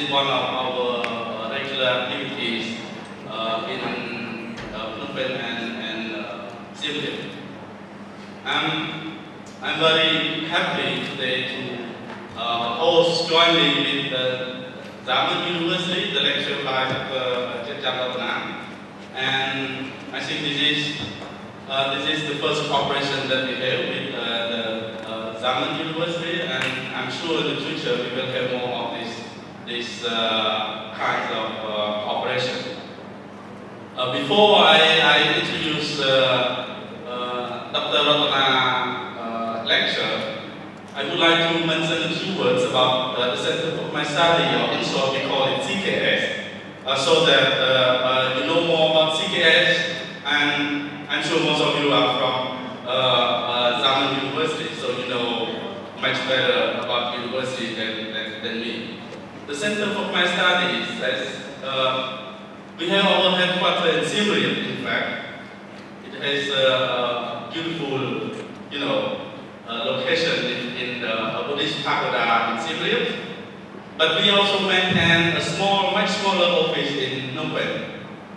is one of our regular activities in Phnom Penh and Siem Reap. I'm very happy today to host jointly with Jayavarman University, the lecture by King Jayavarman, and I think this is the first cooperation that we have with the Jayavarman University, and I'm sure in the future we will have more of this kinds of cooperation. Before I introduce Dr. Ratana lecture, I would like to mention a few words about the Center for My Study, or in short we call it CKS, so that you know more about CKS, and I'm sure most of you are from Jayavarman University, so you know much better about university than me. The Center for My Studies, we have our headquarters in Siem Reap, in fact. It has a beautiful, location in the Buddhist pagoda in Siem Reap. But we also maintain a much smaller office in Phnom Penh.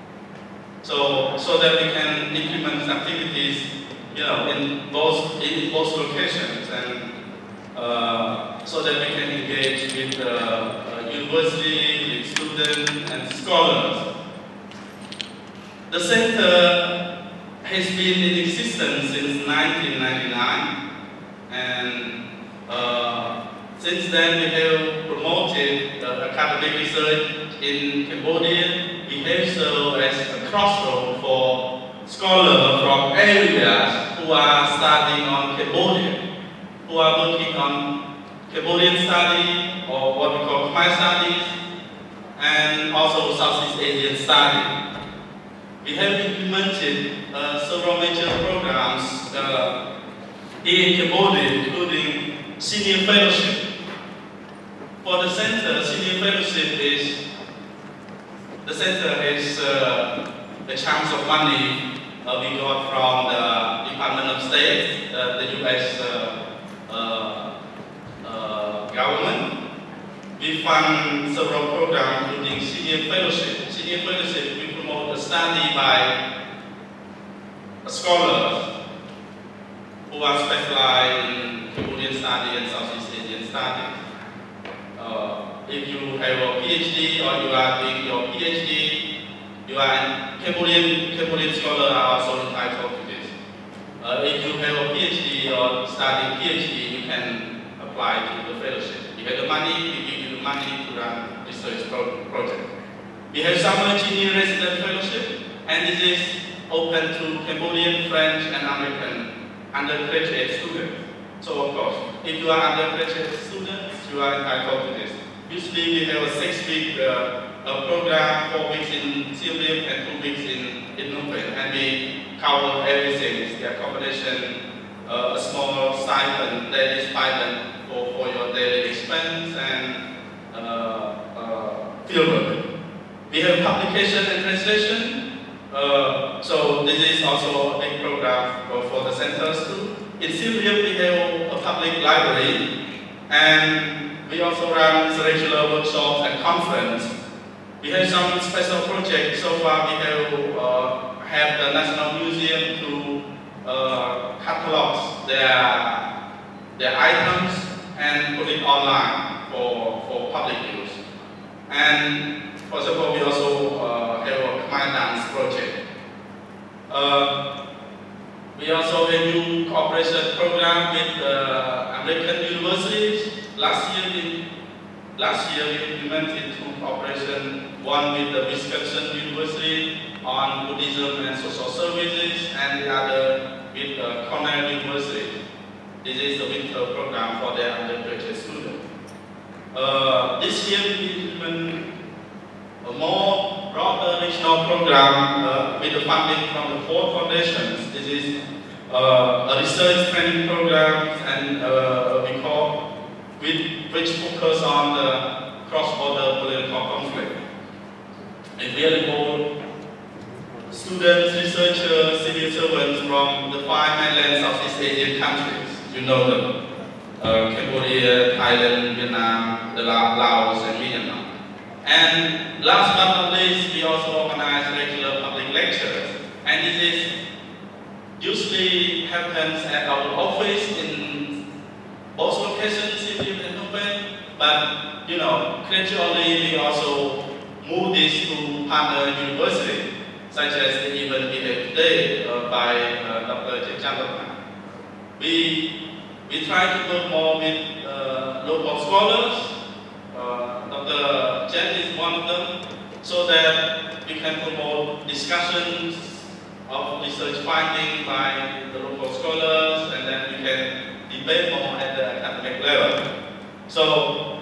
So that we can implement activities, in both locations, and so that we can engage with university, with students and scholars. The center has been in existence since 1999, and since then we have promoted academic research in Cambodia. We have served as a crossroad for scholars from areas who are studying on Cambodia, who are working on Cambodian study, or what we call Khmer studies, and also Southeast Asian study. We have implemented several major programs in Cambodia, including senior fellowship. For the center, senior fellowship is, the center has a chunk of money we got from the Department of State, the US government. We fund several programs, including senior fellowship. Senior fellowship, we promote a study by scholars who are specialized in Cambodian study and Southeast Asian studies. If you have a PhD or you are doing your PhD, you are Cambodian scholars are also entitled to this. If you have a PhD or studying PhD, you can apply to the fellowship. You have the money, we give you the money to run research project. We have summer junior resident fellowship, and this is open to Cambodian, French, and American undergraduate students. So of course, if you are undergraduate students, you are entitled to this. Usually we have a 6-week program, 4 weeks in Siem Reap and 2 weeks in Phnom Penh, and we cover everything: the accommodation, a small stipend, daily stipend for your daily expense, and fieldwork. We have publication and translation, so this is also a big program for the centers too. In Siem Reap we have a public library, and we also run regular workshops and conferences. We have some special projects. So far we have the National Museum to catalog their items and put it online for public use. And for example, we also have a Khmer dance project. We also have a new cooperation program with American universities. Last year we implemented 2 cooperation, one with the Wisconsin University on Buddhism and social services, and the other with Cornell University. This is the winter program for their undergraduate students. This year we implement a more broader regional program with the funding from the 4 foundations. This is a research training program, and which focus on the cross-border political conflict. It really involves students, researchers, civil servants from the 5 mainland Southeast Asian countries. You know them: Cambodia, Thailand, Vietnam, Laos, and Myanmar. And last but not least, we also organize regular public lectures. And this is usually happens at our office in both locations, Sibiu and Phnom. But gradually we also move this to partner university, such as the event we have today by Dr. King Jayavarman. We try to work more with local scholars. Dr. Chen is one of them, so that we can promote discussions of research findings by the local scholars, and then we can debate more at the academic level. So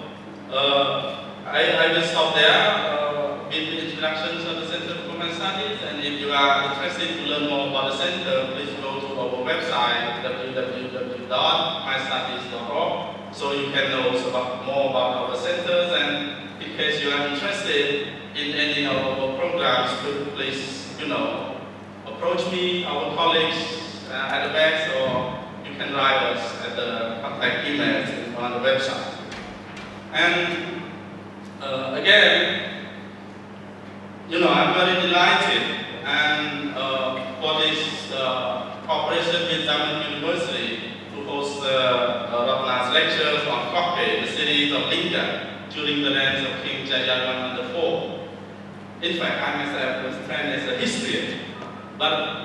I will stop there with the introductions of the Center for Human Studies, and if you are interested to learn more about the center, please go to our website www.mystudies.org, so you can know more about our centers, and in case you are interested in any of our programs, please approach me, our colleagues at the back, or you can write us at the contact emails on the website. And again, I'm very delighted and for this cooperation with Zaman University to host Ratna's lectures on Koh Ker, the city of Linga, during the reign of King Jayavarman IV. In fact, I myself was trained as a historian, but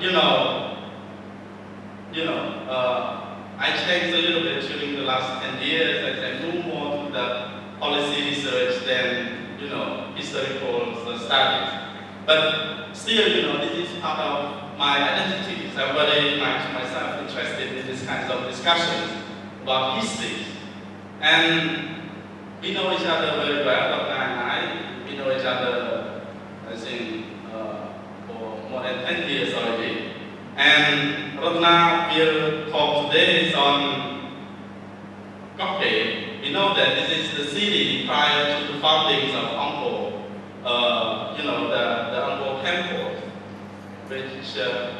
I changed a little bit during the last 10 years as I moved more to the policy research than historical studies. But still, this is part of my identity. So I'm very much myself interested in these kinds of discussions about history. And we know each other very well, Dr. and I. We know each other, I think, for more than 10 years already. And Ratna will talk today on Koh Ker. We know that this is the city prior to the foundings of Angkor, the Angkor Temple, which,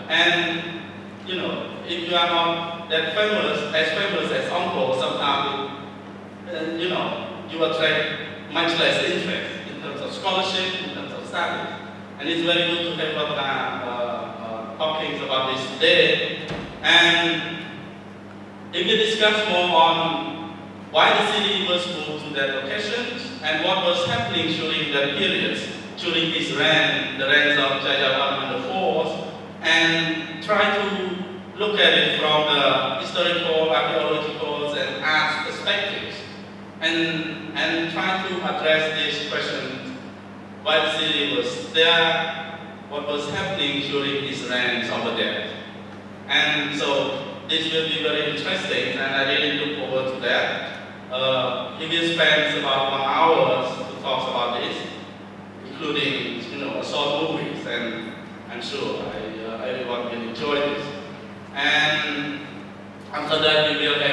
if you are not that as famous as Angkor, sometimes, you attract much less interest in terms of scholarship, in terms of studies. And it's very good to have Ratna talking about this today. And if we discuss more on why the city was moved to that location and what was happening during that period, during his reign, the reign of Jayavarman IV, and try to look at it from the historical, archaeological, and art perspectives, and try to address this question: why the city was there, what was happening during his reign over there. And so this will be very interesting, and I really look forward to that. He will spend about 1 hour to talk about this, including short movies, and I'm sure everyone will enjoy this. And after that, we will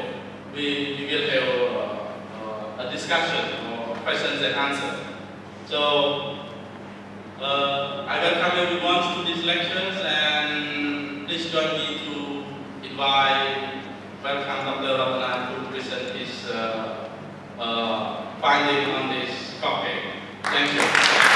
have a discussion or questions and answers. So I welcome everyone to these lectures, and please join me to welcome Dr. Ratna to present his finding on this topic. Thank you.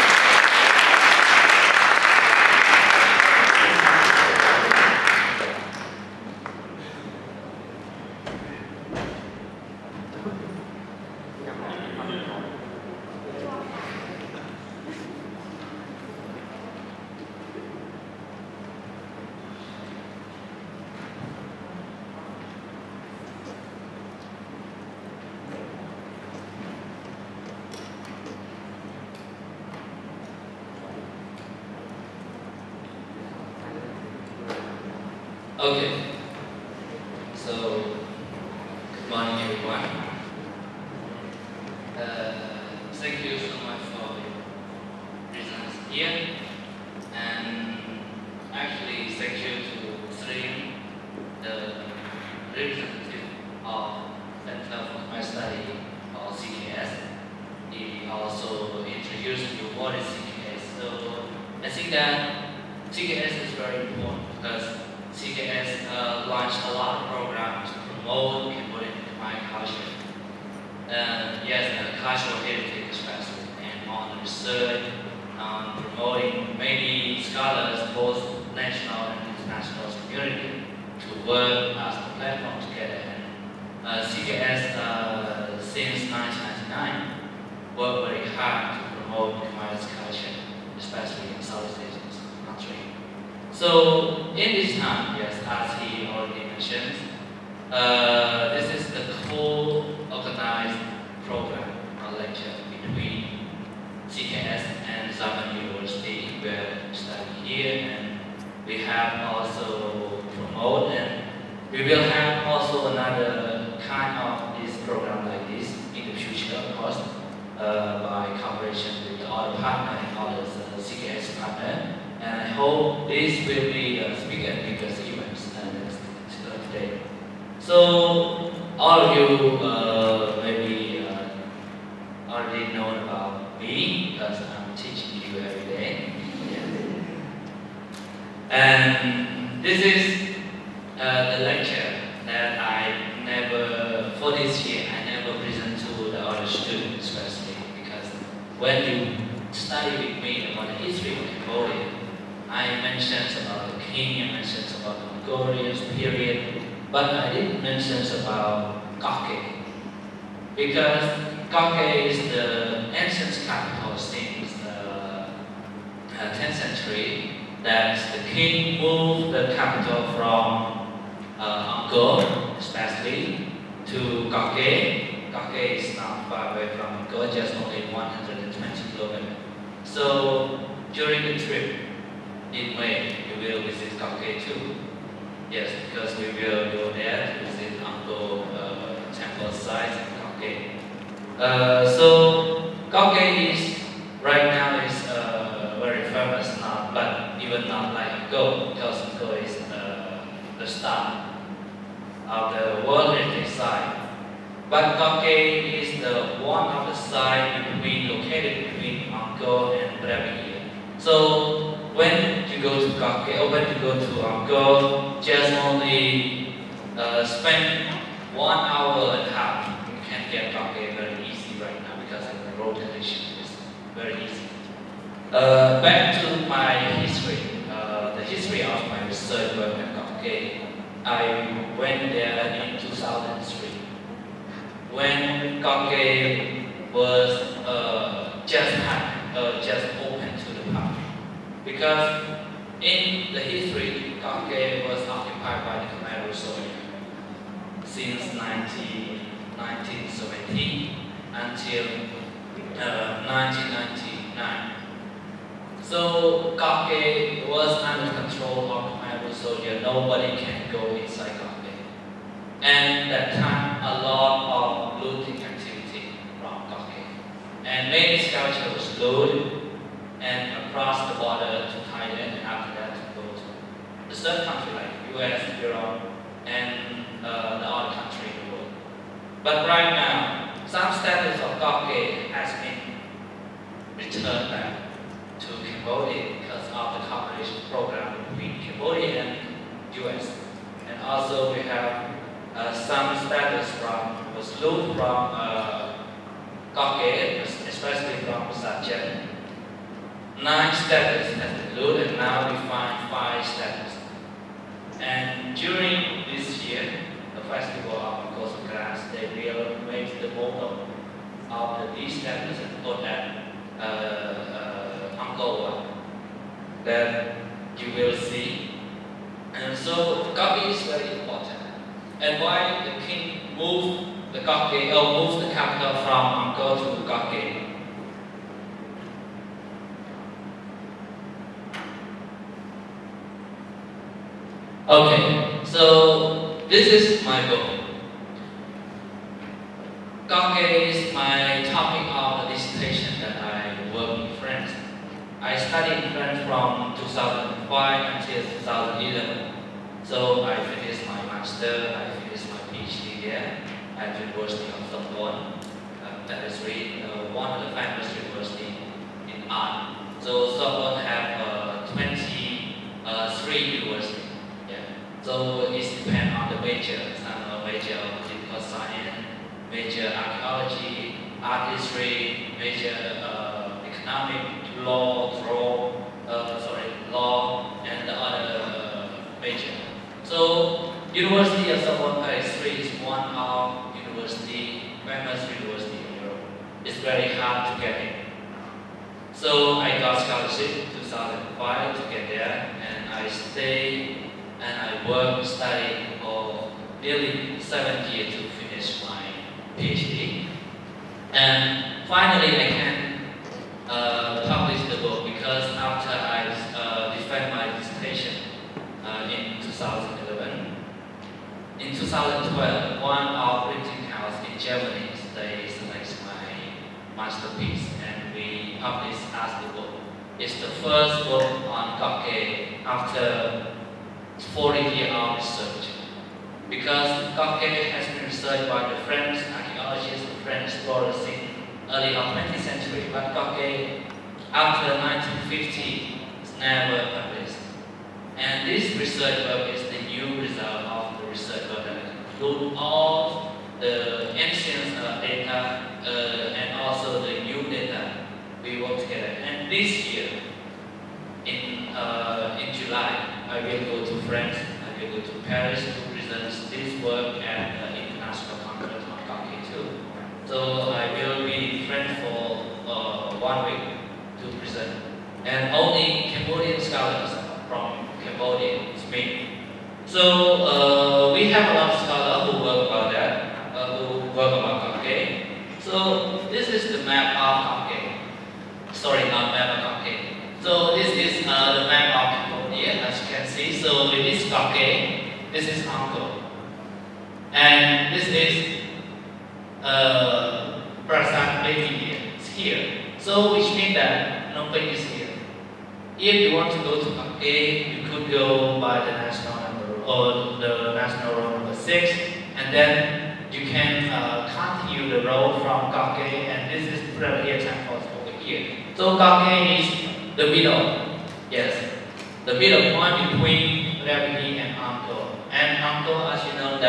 Okay, so good morning everyone. Thank you so much for your presence here, and actually thank you to Sri, the representative of Center for My Study, or CKS. He also introduced you what is CKS. So I think that CKS is very important because CKS launched a lot of programs to promote Cambodian Khmer culture. Yes, cultural heritage especially, and on research, on promoting many scholars, both national and international community, to work as a platform together. And CKS, since 1999, worked very hard to promote Khmer's culture, especially in Southeast Asian countries. So in this time, yes, as he already mentioned, this is the co-organized program or lecture between CKS and Zaman University, where we study here, and we have also promote, and we will have also another kind of this program like this in the future, of course, by collaboration with the other partner and other CKS partner. And I hope this will be a bigger and bigger events today. So all of you maybe already know about me because I'm teaching you every day. And this is the lecture that I never, for this year, I never present to the other students, especially because when you study with me about the history of Cambodia, I mentioned about the king, I mentioned about the Mongolian period, but I didn't mention about Koh Ker, because Koh Ker is the ancient capital since the 10th century. That the king moved the capital from Angkor, especially, to Koh Ker. Koh Ker is not far away from Angkor, just only 120 kilometers. So during the trip in May, we will visit Koh Ker too. Yes, because we will go there to visit Angkor temple sites in Koh Ker. So Koh Ker is right now is very famous now, but even not like Angkor, because Angkor is the start of the World Heritage Site. But Koh Ker is the one of the sites located between Angkor and Braveheat. So when you go to Koh Ker, or when you go to Angkor, just only spend 1 hour and a half. You can get Koh Ker very easy right now because of the road condition is very easy. Back to my history, the history of my research work at Koh Ker. I went there in 2003 when Koh Ker was just open to the public. Because in the history, Koh Ker was occupied by the Khmer soldiers since 1917 until 1999. So Koh Ker was under control of Khmer soldiers. Nobody can go inside Koh Ker. And at that time, a lot of looting activity from Koh Ker. And many sculptures was looted and across the border to Thailand, and after that to go to the third country like US, Europe, and the other country in the world. But right now, some status of Koh Ker has been returned back to Cambodia because of the cooperation program between Cambodia and US. And also we have some status was looted from Koh Ker, especially from Sajet. 9 status has been looted, and now we find 5 status. And during this year, the festival of Koh Ker, they will make the model of these status and put at Angkor that you will see. And so Koh Ker is very important. And why the king moved the Koh Ker, or moved the capital from Angkor to Koh Ker? Okay, so this is my book. Koh Ker is my topic of the dissertation that I work in France. I studied in France from 2005 until 2011. So I finished my master, I finished my PhD there at the University of Sorbonne. That is really one of the famous universities in art. So Sorbonne have 23 universities. So it depends on the major, some major of political science, major archaeology, art history, major economic, law, law, and the other major. So, University of Sorbonne Paris 3 is one of famous university in Europe. It's very hard to get in. So I got scholarship in 2005 to get there, and I stayed and I worked, studied for nearly 7 years to finish my PhD. And finally, I can publish the book because after I defend my dissertation in 2011, in 2012, one of printing house in Germany, they select my masterpiece and we published as the book. It's the first book on Koh Ker after 40 years of research. Because Koh Ker has been researched by the French archaeologists and French explorers in early 20th century, but Koh Ker after 1950 is never published. And this research work is the new result of the research work that includes all the ancient data and also the new data we work together. And this year, in July, I will go to France, I will go to Paris to present this work at the International Conference on Koh Ker too. So I will be in France for 1 week to present. And only Cambodian scholars from Cambodia is me. So we have a lot of scholars who work about that, who work about Koh Ker. So this is the map of Koh Ker. Sorry, not map of Koh Ker. So this is the map of Cambodia, as you can see. So it is Koh Ker. This is Angkor, and this is Prasad Baby here. So which means that nobody is here. If you want to go to Koh Ker, you could go by the national number or the national road number 6, and then you can continue the road from Koh Ker, and this is Prabhupada temple over here. So Koh Ker is the middle, yes, the middle point between Prabhupada and Angkor. And Angkor, as you know,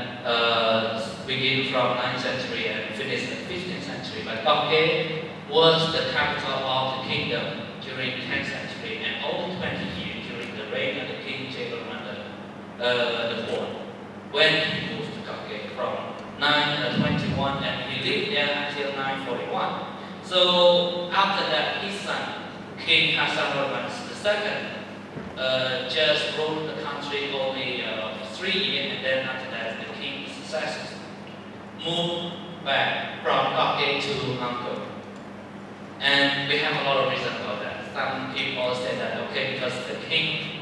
that begin from 9th century and finish in the 15th century. But Koh Ker was the capital of the kingdom during 10th century and only 20 years during the reign of the King Jayavarman IV, when he moved to Koh Ker from 921 and he lived there until 941. So after that, his son, King Jayavarman II, just ruled the country only 3 years, and then after that, the king's successors moved back from Koh Ker to Angkor. And we have a lot of reasons about that. Some people say that, okay, because the king,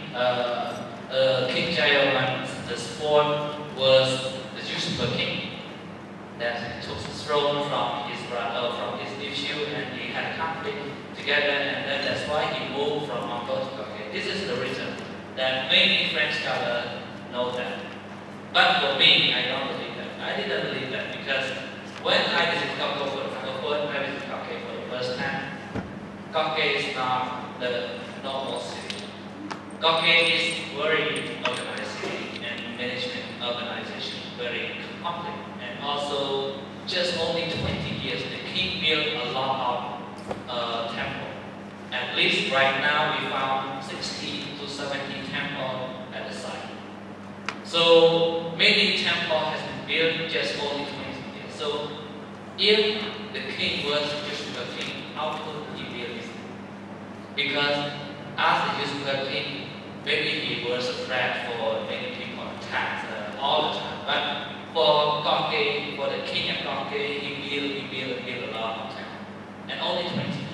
King Jayavarman IV was the usurper king that took the throne from his brother, from his nephew, and he had a conflict together, and then that's why he moved from Angkor to Koh Ker. This is the reason that many French scholars know that. But for me, I don't believe that. I didn't believe that because when I visited Koh Ker for the first time, Koh Ker is not the normal city. Koh Ker is very organized city and management organization, very complex. And also, just only 20 years, the king built a lot of temples. At least right now, we found 60 to 70 temples at the site. So many temples has been built just only 20 years. So if the king was usurper king, how could he build this? Because as the usurper king, maybe he was afraid for many people attacks all the time. But for Koh Ker, for the king of Koh Ker, he built a lot of temples, and only 20 years.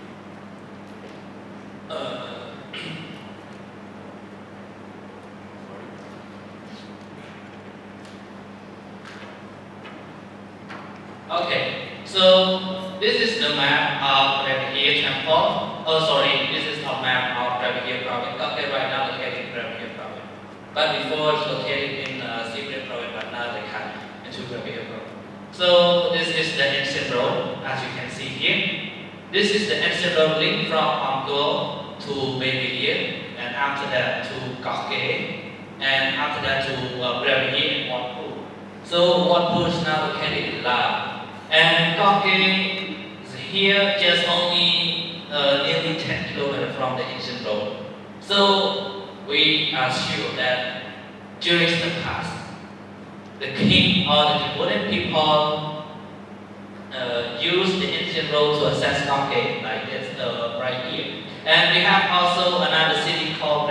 Okay, so this is the map of Prabhupada temple. Oh, sorry, this is a map of Prabhupada province. Koh Ker right now located in Prabhupada province. But before it's located in Siem province, but now they cut into Prabhupada province. So this is the ancient road, as you can see here. This is the ancient road link from Angkor to Baby, and after that to Koh Ker, and after that to Prabhupada and Wat Pu. So Wat Pu is now located in Laos. And Koh Ker is here just only nearly 10 kilometers from the ancient road. So we are sure that during the past, the king or the Cambodian people used the ancient road to access Koh Ker, like this right here. And we have also another city called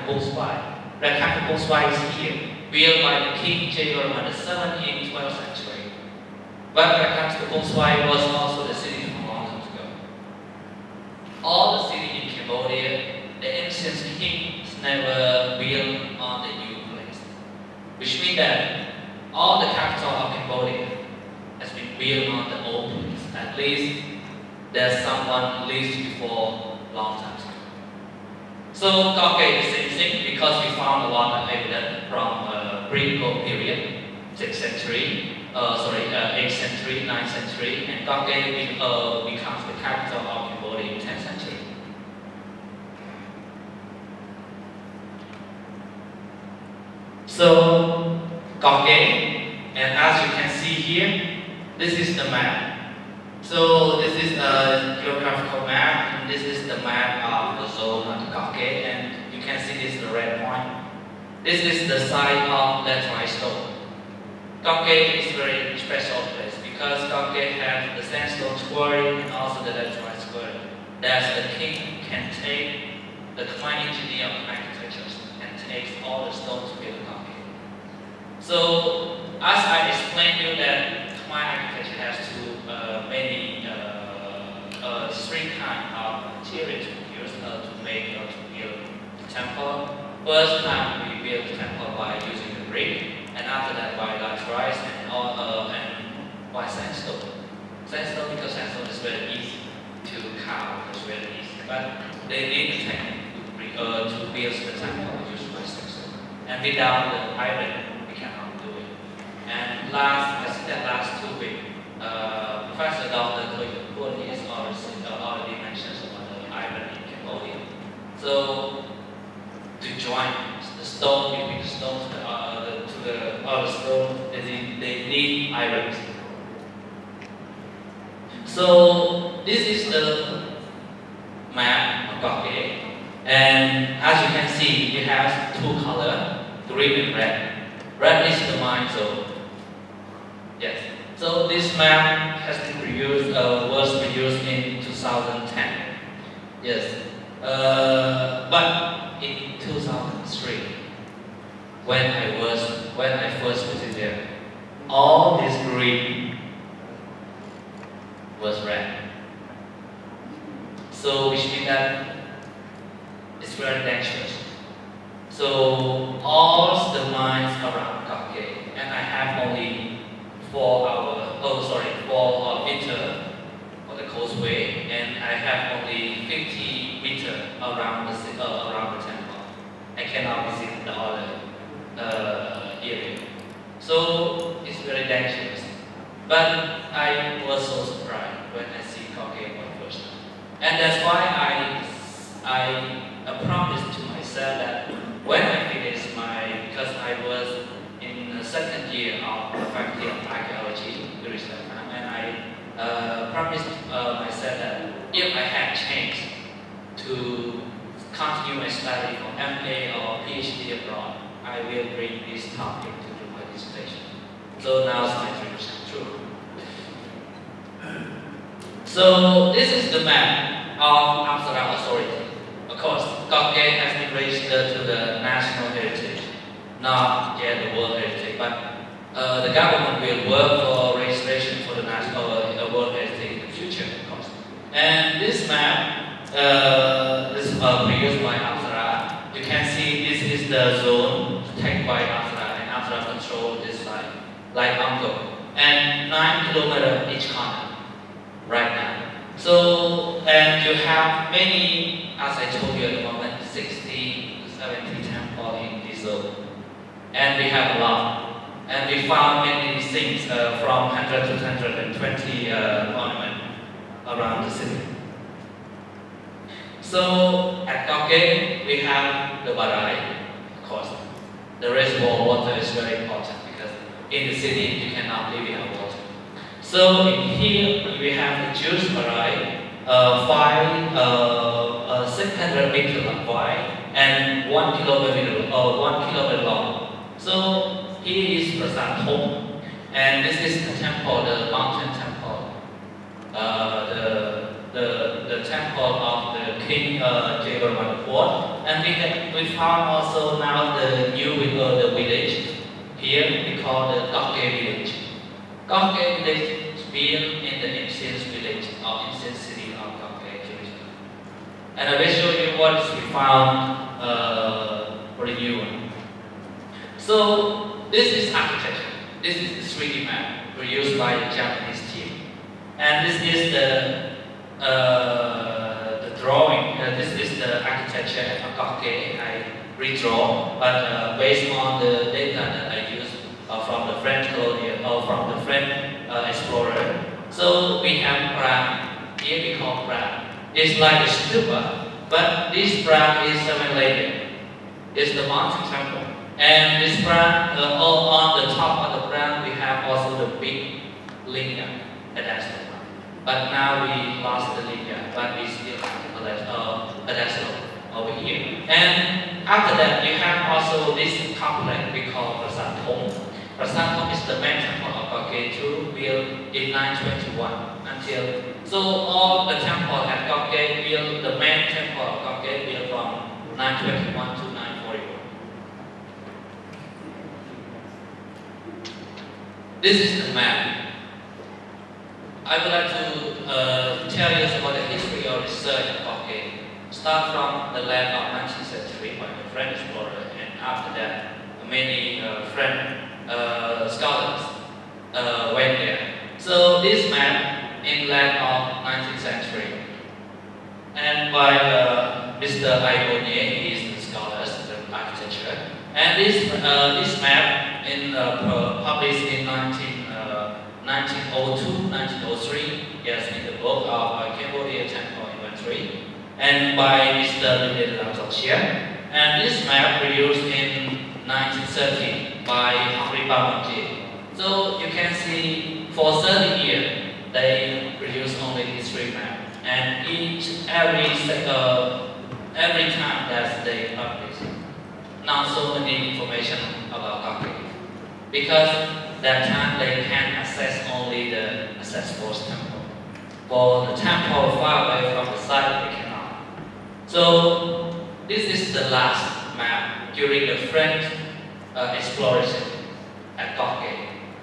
Koh Ker is here, built by the King Jayavarman IV in 12th century. But Koh Ker was also the city from a long time ago. All the cities in Cambodia, the ancient kings never built on the new place, which means that all the capital of Cambodia has been built on the old place. At least there's someone lived before long time ago. So Koh Ker is the same thing because we found a lot of evidence from pre-Koh period, 6th century, 8th century, 9th century, and Koh Ker becomes the capital of Cambodia in 10th century. So Koh Ker, and as you can see here, this is the map. So this is a geographical map, and this is the map of the zone of Koh Ker, and you can see this is the red point. This is the site of laterite stone. Koh Ker is a very special place because Koh Ker has the sandstone quarry and also the laterite quarry. That the king can take the Khmer engineer of architecture and takes all the stones to build Koh Ker. So as I explained to you that Khmer architecture has three kinds of materials to use to make or to build the temple. First time we build the temple by using the brick, and after that by laterite and by sandstone. Sandstone because sandstone is very easy to carve, it's very easy. But they need the technique to build the temple used by sandstone. And without the iron, we cannot do it. And I think that last 2 weeks, Professor Dr. Koh Ker is already mentioned about the iron in Cambodia. So to join the stone between the stones to the other stone, they need iron. So this is the map of Koh Ker, and as you can see, it has two colors, green and red. Red is the mine zone. Yes. So this map has been was produced in 2010. Yes. But in 2003, when I first visited there, all this green was red. So which means that it's very dangerous. So all the mines around Koh Ker, and I have only 4 meters for the causeway, and I have only 50 meters around the temple. I cannot visit the other area. So it's very dangerous. But I was so surprised when I see Koh Ker for the first time. And that's why I promised to myself that when I finish because I was in the second year of the faculty of archaeology during that time, and I promised myself that if I had chance to continue my study for MA or PhD abroad, I will bring this topic to do my dissertation. So now it's my 3% true. So this is the map of Amsterdam Authority. Of course, Koh Ker has been registered to the National Heritage, not yet the World Heritage, but the government will work for registration for the National World Heritage in the future, of course. And this map is produced by Amsterdam. You can see this is the zone taken by Amsterdam, and Amsterdam controls this side, like Uncle, and 9 kilometers each corner right now. So, and you have many, as I told you at the moment, 60 to 70 temples in this zone. And we have a lot. And we found many things from 100 to 120 ornaments around the city. So, at Koh Ker, we have the Barai, of course. The reservoir water is very important because in the city you cannot live without water. So in here we have the Jewish Barai, 600 meters wide and 1 kilometer long. So here is Prasad Home, and this is the temple, the mountain temple, the temple of the King Jayavarman IV. And we found also now the new the village here we call the Koh Ker village. Koh Ker village is built in the ancient village or ancient city of Koh Ker. And I will show you what we found for the new one. So this is architecture. This is the 3D map produced by the Japanese team. And this is the drawing. This is the architecture at Koh Ker. I redraw, but based on the data that I used from the French colonial or from the French explorer. So we have Prague. Here we call Prague. It's like a stupa, but this Prague is 7-layered. It's the mountain temple. And this Prague, on the top of the Prague, we have also the big Linga pedestal. But now we lost the Linga, but we still have the pedestal over here. And after that, you have also this complex we call Prasad Home. Prasad Home is the main temple of Koh Ker II, built in 921 until. So all the temple at Koh Ker built, the main temple of Koh Ker built from 921 to 941. This is the map. I would like to tell you about the history of research at Koh Ker. Start from the land of 19th century by the French explorer, and after that, many French scholars went there. So this map in land of 19th century, and by Mr. Ibonier, he is the scholars, the architecture, and this map in published in 1902, 1903, yes, in the book of Cambodia Temple Inventory, and by Mr. Linga. And this map produced in 1930 by Henri Barbandier. So you can see for 30 years they produced only these 3 maps, and every time that they publish, not so many information about Koh Ker, because that time they can access only the accessible temple. For the temple far away from the site, they cannot. So this is the last map during the French exploration at Koh Ker.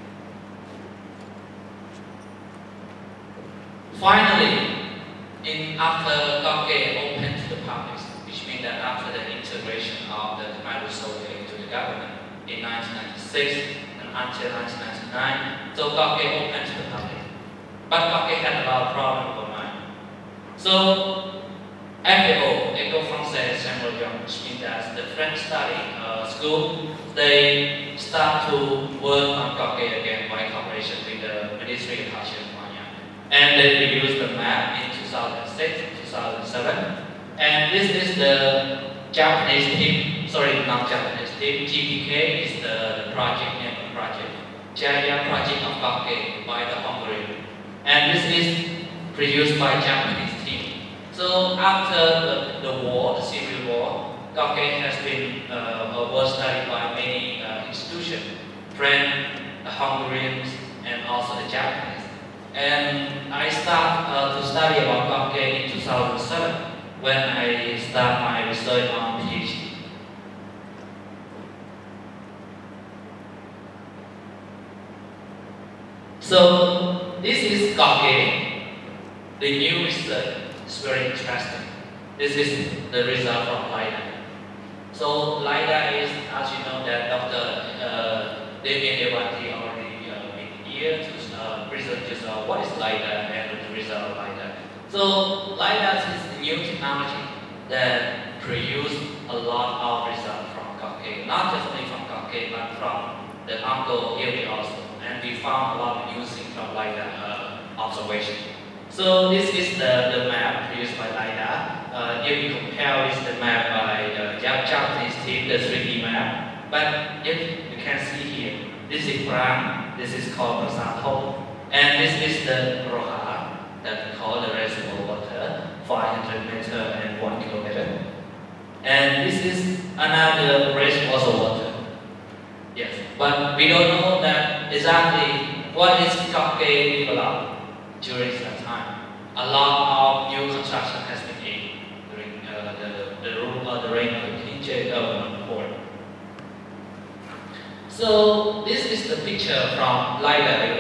Finally, after Koh Ker opened to the public, which means that after the integration of the Khmer soldier into the government in 1996 and until 1999, so Koh Ker opened to the public. But Koh Ker had a lot of problems for mine. So FAO, École Française Saint-Lyon, which means that the French study school, they start to work on Koh Ker again by cooperation with the Ministry of Culture. And they produced the map in 2006, 2007. And this is the Japanese team, sorry, not Japanese team, GPK is the project name of the project. Jaya Project of Koh Ker by the Hungary. And this is produced by Japanese team. So after the war, the Civil War, Koh Ker has been well studied by many institutions, French, the Hungarians, and also the Japanese. And I start to study about Koh Ker in 2007 when I start my research on PhD. So this is Koh Ker, the new research. It's very interesting. This is the result from LIDAR. So LIDAR is, as you know, that Dr. Damien Evanti already been here to present just what is LIDAR and the result of LIDAR. So LIDAR is the new technology that produces a lot of results from Koh Ker, not just only from Koh Ker, but from the Angkor area also. And we found a lot of using from LIDAR observation. So this is the map produced by LIDAR. If you compare with the map by the Japanese team, the 3D map. But if you can see here, this is Prague, this is called Prasad Home, and this is the Roha that we call the reservoir water. 500 meter and 1 kilometer. And this is another race also water. Yes, but we don't know that exactly what is Koh Ker developed during that time. A lot of new construction has been made during the rule of the reign of the King Jayavarman IV. So this is the picture from Linga,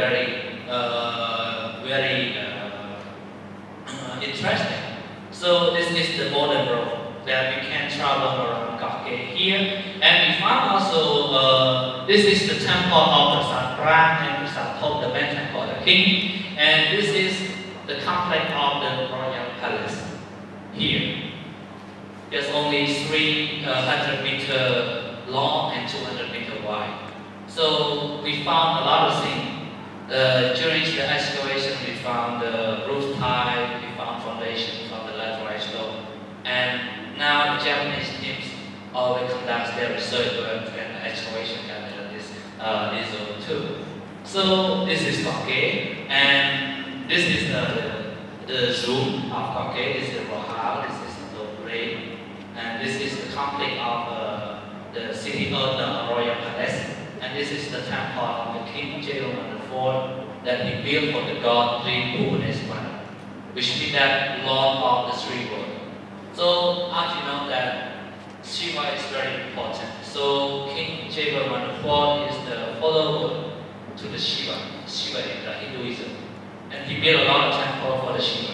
very interesting. So this is the modern road that we can travel around Koh Ker here, and we found also this is the temple of Prasad Pran and Prasad Thop, the main temple of the king, and this is the complex of the royal palace here. There's only 300 meter long and 200 meter wide. So we found a lot of things. During the excavation, we found the roof tile, we found foundation from the laterite stone, and now the Japanese teams always conduct their research work and excavation at this zone too. So this is Koh Ker, and this is the zoom of Koh Ker. This is the Rohal, this is the rain, and this is the complex of the city of the royal palace. And this is the temple of the King Jayavarman IV that he built for the god Linga, which means that Lord of the Three Worlds. So as you know that Shiva is very important. So King Jayavarman IV is the follower to the Shiva in the Hinduism, and he built a lot of temples for the Shiva.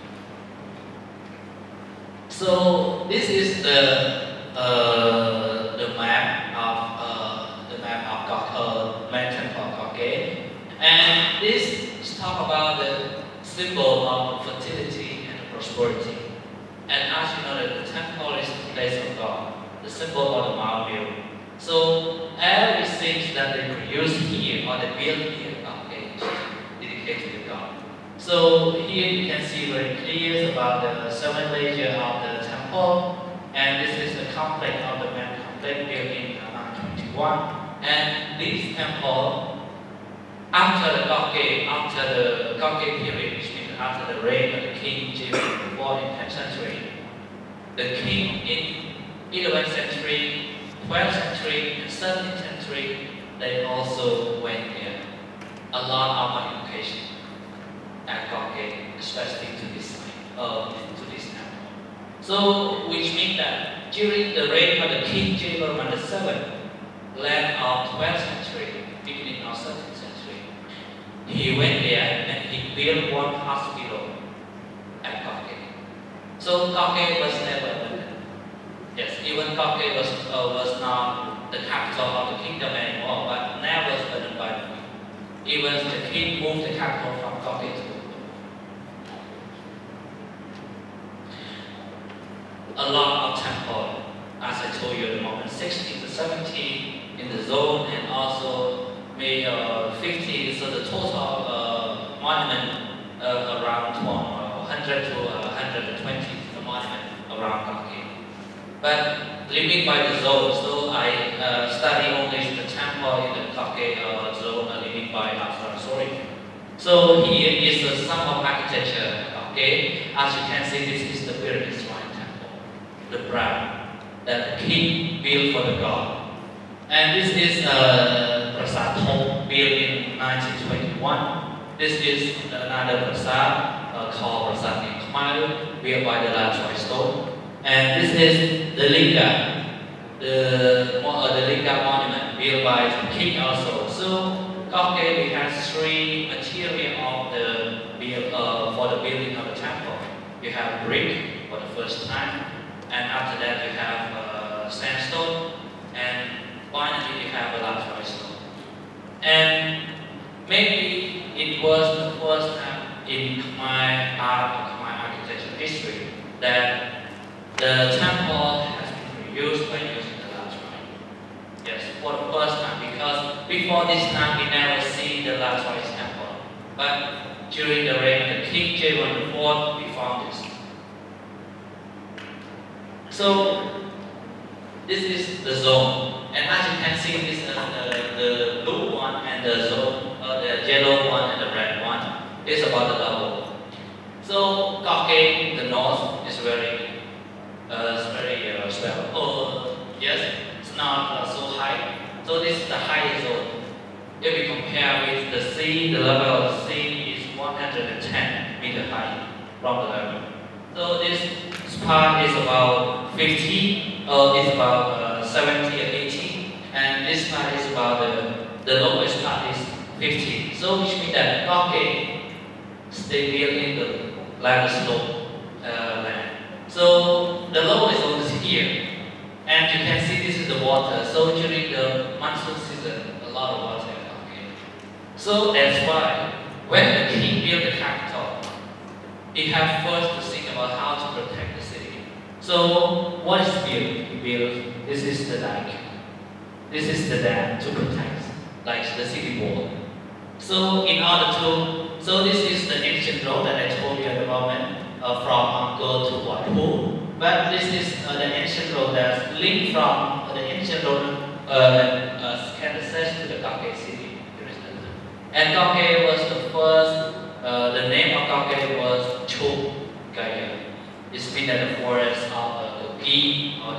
So this is the map of main temple of Koh Ker, and this talk about the symbol of fertility and prosperity. And as you know, that the temple is the place of God, the symbol of the Mount. So everything that they produce here or they build here in Koh Ker is dedicated to God. So here you can see very clear about the 7 layers of the temple, and this is the complex of the main complex built in 1921. And this temple, after the Koh Ker period, which means after the reign of the King Jayavarman IV in 10th century, the king in 11th century, 12th century, and 13th century, they also went there. A lot of modification at Koh Ker, especially to this temple. So, which means that during the reign of the King Jayavarman VII, land of 12th century, beginning of 13th century, he went there and he built one hospital at Koh Ker. So Koh Ker was never abandoned. Yes, even Koh Ker was not the capital of the kingdom anymore, but never abandoned by the king. Even the king moved the capital from Koh Ker to a lot of temples, as I told you, at the moment 60 to 70 in the zone, and also maybe 50, so the total monument around 100 to 120 monument around Koh Ker. But living by the zone, so I study only the temple in the Koh Ker zone, living by after story. So here is some of architecture. Okay, as you can see, this is the pyramid shrine temple, the brand that the king built for the god. And this is Prasad Thop, built in 1921. This is another Prasad called Prasad in Khmer, built by the laterite stone. And this is the Linga, the Linga monument, built by the king also. So Koh Ker, we have 3 materials of for the building of the temple. You have brick for the first time, and after that you have sandstone, and finally you have a laterite stone. And maybe it was the first time in Khmer art or Khmer architecture history that the temple has been reused by using the laterite. Yes, for the first time, because before this time we never see the laterite temple. But during the reign of the King Jayavarman IV, we found this. So this is the zone, and as you can see, this is the blue one and the zone, the yellow one and the red one is about the double. So Koh Ker, the north is very swell. Oh, yes, it's not so high. So this is the highest zone. If we compare with the sea, the level of the sea is 110 meter high from the level. So this part is about 50, or is about 70 or 80, and this part is about the lowest part is 50. So which means that Koh Ker stay built in the land slope land. So the lowest zone is here, and you can see this is the water. So during the monsoon season, a lot of water in Koh Ker. So that's why when the king built the capital, he had first to think about how to protect the city. So what is built? He built, this is the dike. This is the dam to protect, like the city wall. So in order to, so this is the ancient road that I told you at the moment, from Angkor to Wat Phu. But this is the ancient road that's linked from the ancient road Kansas to the Koh Ker city. And Koh Ker was the first, the name of Koh Ker was King Jayavarman. It's been at the forest of the ghee or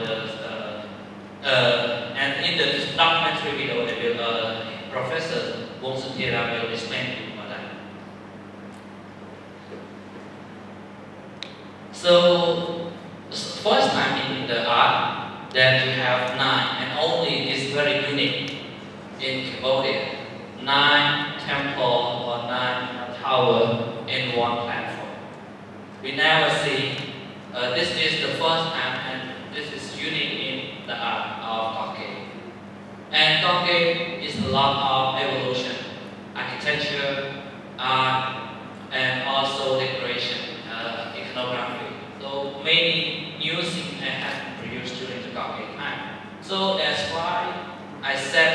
and in the documentary video, Professor Wong Suntira will explain to you about that. So, first time in the art that you have 9, and only is very unique in Cambodia. 9 temple or 9 tower in one platform. We never see. This is the first time, and this is unique in the art of Koh Ker. And Koh Ker is a lot of evolution, architecture, art, and also decoration, iconography. So many new things have been produced during the Koh Ker time. So that's why I said